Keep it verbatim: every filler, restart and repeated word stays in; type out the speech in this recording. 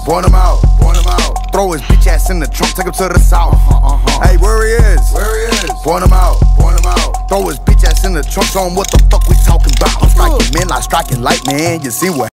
point him out, point him out. Throw his bitch ass in the trunk, take him to the south. Uh-huh, uh-huh. Hey, where he is? Where he is? Point him out, point him out. Throw his bitch ass in the trunk, show him what the fuck we talking about. I'm striking men like striking lightning, you see what